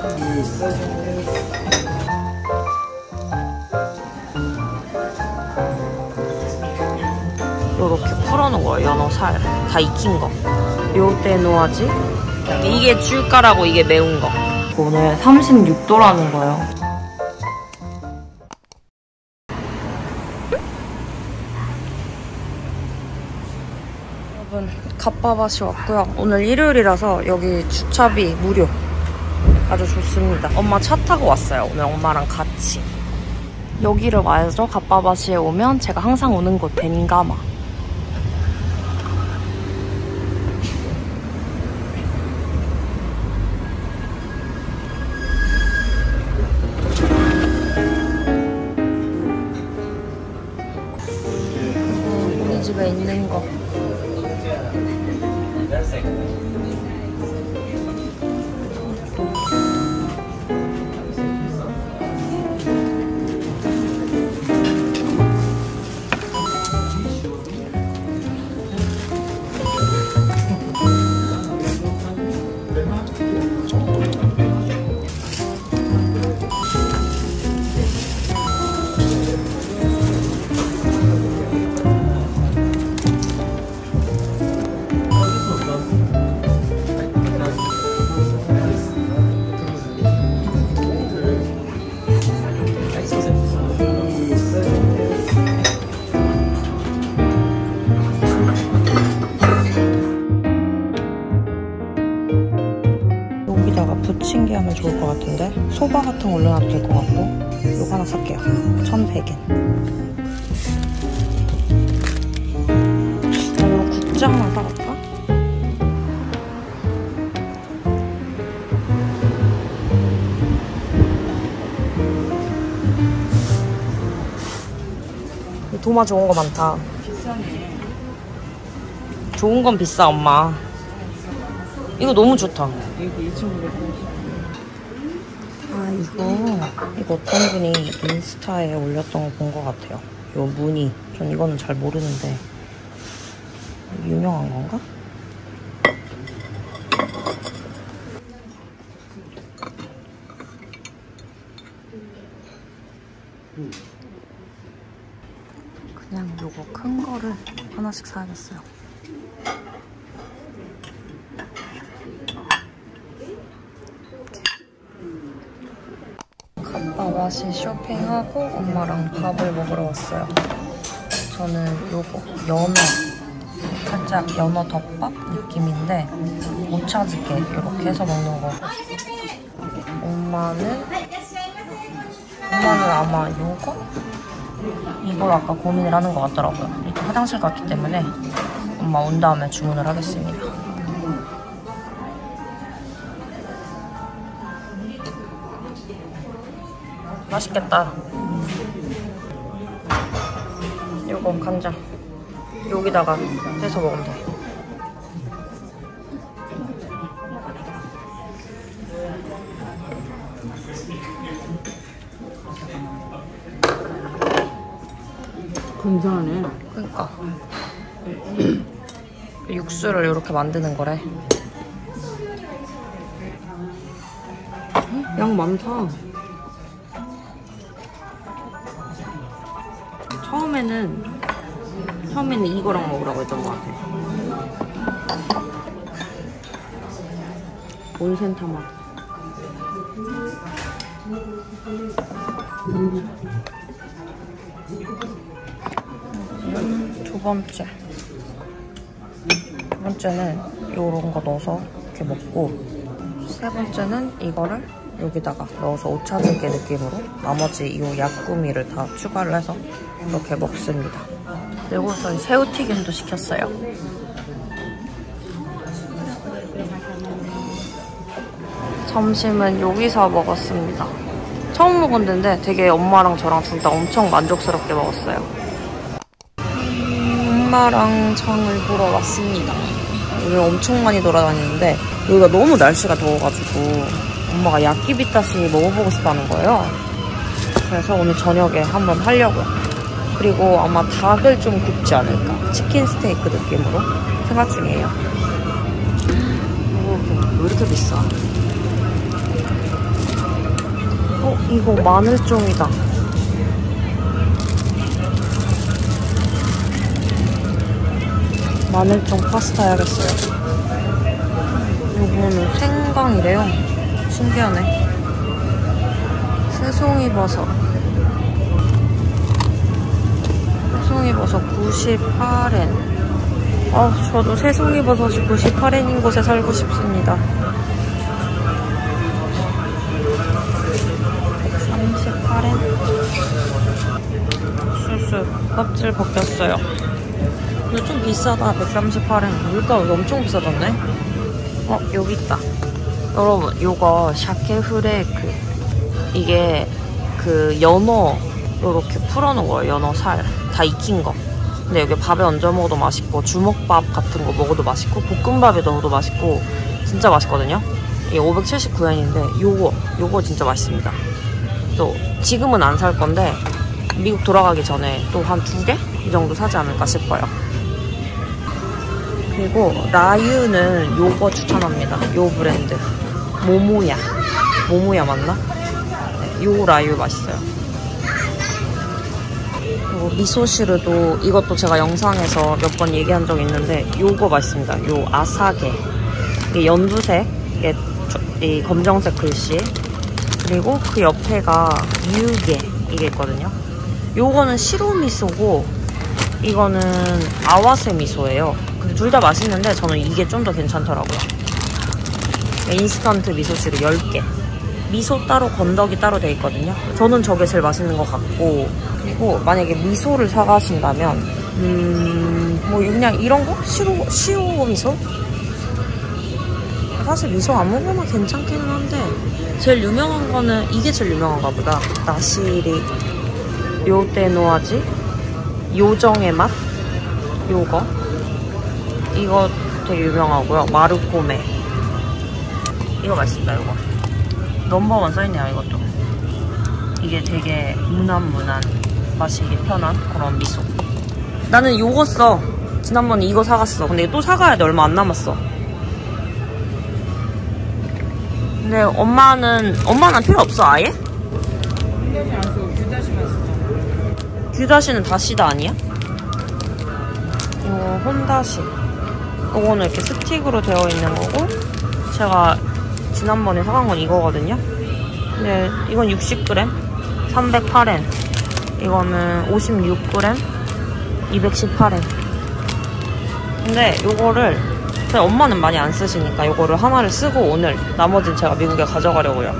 요렇게 풀어놓은 거예요. 연어 살 다 익힌 거. 요때 놓아지. 이게 줄까라고 이게 매운 거. 오늘 36도라는 거예요. 여러분, 갓바밭이 왔고요. 오늘 일요일이라서 여기 주차비 무료. 아주 좋습니다. 엄마 차 타고 왔어요. 오늘 엄마랑 같이. 여기를 와야죠. 갓바밭에 오면 제가 항상 오는 곳 벤가마. 우리 집에 있는 거. 여기다가 부침개 하면 좋을 것 같은데 소바 같은 거 올려놔도 될 것 같고. 요거 하나 살게요. 1,100엔. 이거 국장만 사갈까? 도마 좋은 거 많다. 비싸네. 좋은 건 비싸, 엄마. 이거 너무 좋다. 여기 2,900원. 아, 이거 어떤 분이 인스타에 올렸던 거 본 것 같아요. 요 무늬. 전 이거는 잘 모르는데 유명한 건가? 그냥 요거 큰 거를 하나씩 사야겠어요. 갓바밭이 쇼핑하고 엄마랑 밥을 먹으러 왔어요. 저는 요거 연어, 살짝 연어 덮밥 느낌인데 오차즈케 이렇게 해서 먹는 거. 엄마는 아마 요거? 이걸 아까 고민을 하는 것 같더라고요. 일단 화장실 갔기 때문에 엄마 온 다음에 주문을 하겠습니다. 맛있겠다. 요거 간장 여기다가 해서 먹으면 돼. 근사하네. 그러니까 육수를 이렇게 만드는 거래. 양 많다. 처음에는 이거랑 먹으라고 했던 것 같아. 온센 타마. 두 번째는 요런 거 넣어서 이렇게 먹고, 세 번째는 이거를 여기다가 넣어서 오차즈케 느낌으로 나머지 요 야꾸미를 다 추가를 해서 이렇게 먹습니다. 그리고 저희 새우튀김도 시켰어요. 점심은 여기서 먹었습니다. 처음 먹은 데인데 되게 엄마랑 저랑 둘 다 엄청 만족스럽게 먹었어요. 엄마랑 장을 보러 왔습니다. 오늘 엄청 많이 돌아다니는데 여기가 너무 날씨가 더워가지고 엄마가 야끼비타시 먹어보고 싶다는 거예요. 그래서 오늘 저녁에 한번 하려고요. 그리고 아마 닭을 좀 굽지 않을까. 치킨 스테이크 느낌으로 생각 중이에요. 왜 이렇게 비싸? 이거 마늘종이다. 마늘종 파스타 해야겠어요. 요거는 생강이래요. 신기하네. 새송이버섯. 새송이버섯 98엔. 저도 새송이버섯이 98엔인 곳에 살고 싶습니다. 138엔. 쑥쑥 껍질 벗겼어요. 근데 좀 비싸다. 138엔. 물가 엄청 비싸졌네. 여기 있다. 여러분, 요거 샤케후레이크. 이게 그 연어 요렇게 풀어놓은 거예요. 연어 살 다 익힌 거. 근데 여기 밥에 얹어 먹어도 맛있고, 주먹밥 같은 거 먹어도 맛있고, 볶음밥에 넣어도 맛있고, 진짜 맛있거든요. 이게 579엔인데 요거 진짜 맛있습니다. 또 지금은 안 살 건데 미국 돌아가기 전에 또 한 2개? 이 정도 사지 않을까 싶어요. 그리고 라유는 요거 추천합니다. 요 브랜드 모모야 맞나? 네, 요 라유 맛있어요. 그리고 미소시르도 이것도 제가 영상에서 몇 번 얘기한 적이 있는데 요거 맛있습니다. 요 아사게. 이게 연두색, 이 검정색 글씨, 그리고 그 옆에가 유게 이게 있거든요. 요거는 시로 미소고 이거는 아와세 미소예요. 근데 둘 다 맛있는데 저는 이게 좀 더 괜찮더라고요. 인스턴트 미소시루 10개. 미소 따로 건더기 따로 돼 있거든요. 저는 저게 제일 맛있는 것 같고, 그리고 만약에 미소를 사가신다면 뭐 그냥 이런 거? 시오 미소? 사실 미소 아무거나 괜찮기는 한데 제일 유명한 거는 이게 제일 유명한가 보다. 나시리 요테노아지 요정의 맛? 요거 이거 되게 유명하고요. 마르코메 이거 맛있다. 이거 넘버원 써있네요. 이것도 이게 되게 무난무난 마시기 편한 그런 미소. 나는 요거 써. 지난번에 이거 사갔어. 근데 또 사가야 돼. 얼마 안 남았어. 근데 엄마는 필요 없어 아예? 균다시 안 쓰고 균다시만 쓰잖아. 균다시는 다시다 아니야? 이거 혼다시. 이거는 이렇게 스틱으로 되어 있는 거고, 제가 지난번에 사간 건 이거거든요. 근데 이건 60g 308엔, 이거는 56g 218엔. 근데 요거를 그냥 엄마는 많이 안 쓰시니까 요거를 하나를 쓰고 오늘 나머지는 제가 미국에 가져가려고요.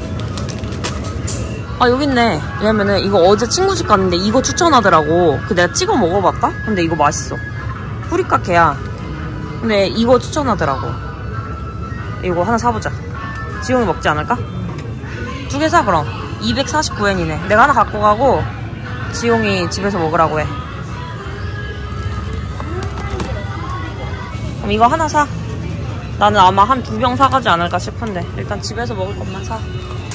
여기 있네. 왜냐면은 이거 어제 친구 집 갔는데 이거 추천하더라고. 내가 찍어 먹어봤다? 근데 이거 맛있어. 후리카케야. 근데 이거 추천하더라고. 이거 하나 사보자. 지용이 먹지 않을까? 2개 사 그럼. 249엔이네. 내가 하나 갖고 가고 지용이 집에서 먹으라고 해. 그럼 이거 하나 사. 나는 아마 한 2병 사가지 않을까 싶은데 일단 집에서 먹을 것만 사.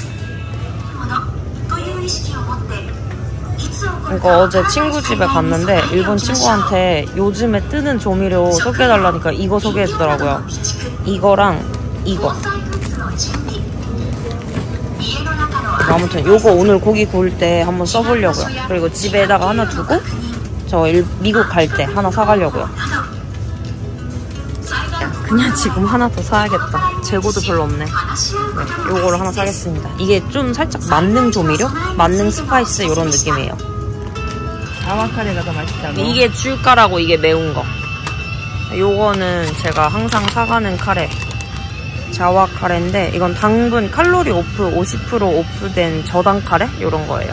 이거 어제 친구 집에 갔는데 일본 친구한테 요즘에 뜨는 조미료 소개해달라니까 이거 소개해주더라고요. 이거랑 이거. 아무튼 요거 오늘 고기 구울 때 한번 써보려고요. 그리고 집에다가 하나 두고 저 미국 갈 때 하나 사가려고요. 그냥 지금 하나 더 사야겠다. 재고도 별로 없네. 네, 요거를 하나 사겠습니다. 이게 좀 살짝 만능 조미료? 만능 스파이스 이런 느낌이에요. 자와카레가 더 맛있다고? 이게 줄까라고 이게 매운 거. 요거는 제가 항상 사가는 카레. 자와 카레인데 이건 당분 칼로리 오프 50% 오프된 저당 카레? 요런 거예요.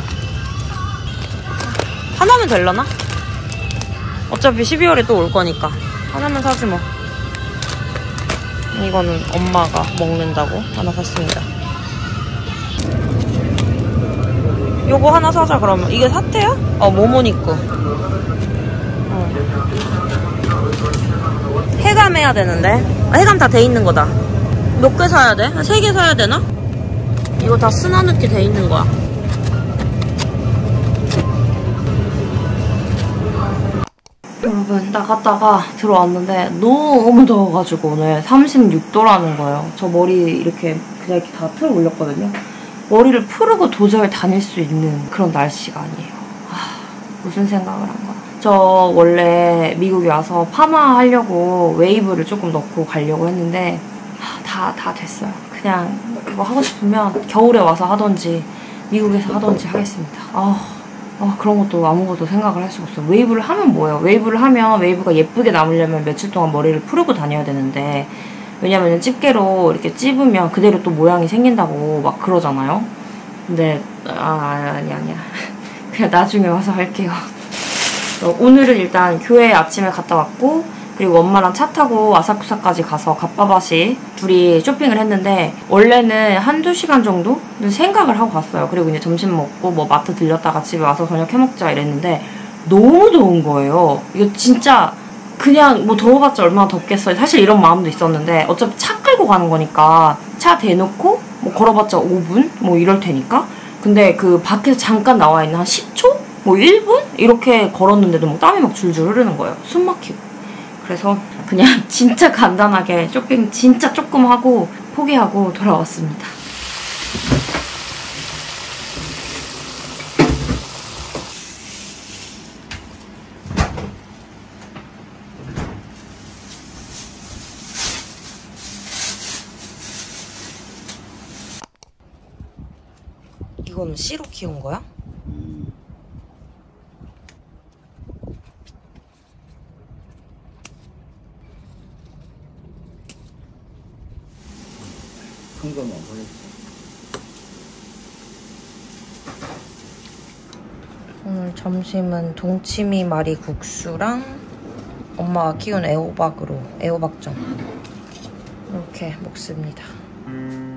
하나면 되려나? 어차피 12월에 또 올 거니까 하나만 사지 뭐. 이거는 엄마가 먹는다고 하나 샀습니다. 요거 하나 사자 그러면. 이게 사태야? 모모니쿠. 해감해야 되는데. 해감 다 돼 있는 거다. 몇 개 사야 돼? 한 3개 사야 되나? 이거 다 스나 넣기 돼 있는 거야. 여러분, 나갔다가 들어왔는데 너무 더워가지고 오늘 36도라는 거예요. 저 머리 이렇게 그냥 이렇게 다 틀어 올렸거든요. 머리를 풀고 도저히 다닐 수 있는 그런 날씨가 아니에요. 무슨 생각을 한 거야. 저 원래 미국에 와서 파마 하려고 웨이브를 조금 넣고 가려고 했는데 다 됐어요. 그냥 그거 하고 싶으면 겨울에 와서 하던지 미국에서 하던지 하겠습니다. 그런 것도 아무것도 생각을 할 수가 없어요. 웨이브를 하면 뭐예요? 웨이브를 하면 웨이브가 예쁘게 남으려면 며칠 동안 머리를 풀고 다녀야 되는데, 왜냐면 집게로 이렇게 찝으면 그대로 또 모양이 생긴다고 막 그러잖아요. 근데 아니야. 그냥 나중에 와서 할게요. 오늘은 일단 교회에 아침에 갔다 왔고, 그리고 엄마랑 차 타고 아사쿠사까지 가서 갑바바시 둘이 쇼핑을 했는데, 원래는 한두 시간 정도는 생각을 하고 갔어요. 그리고 이제 점심 먹고 뭐 마트 들렸다가 집에 와서 저녁 해먹자 이랬는데 너무 더운 거예요. 이거 진짜 그냥 뭐 더워봤자 얼마나 덥겠어요. 사실 이런 마음도 있었는데 어차피 차 끌고 가는 거니까 차 대놓고 뭐 걸어봤자 5분? 뭐 이럴 테니까. 근데 그 밖에서 잠깐 나와 있는 한 10초? 뭐 1분? 이렇게 걸었는데도 뭐 땀이 막 줄줄 흐르는 거예요. 숨 막히고. 그래서 그냥 진짜 간단하게 쇼핑 진짜 조금 하고 포기하고 돌아왔습니다. 이거는 씨로 키운 거야? 큰 건 안 보였어. 오늘 점심은 동치미 마리 국수랑 엄마가 키운 애호박전 이렇게 먹습니다.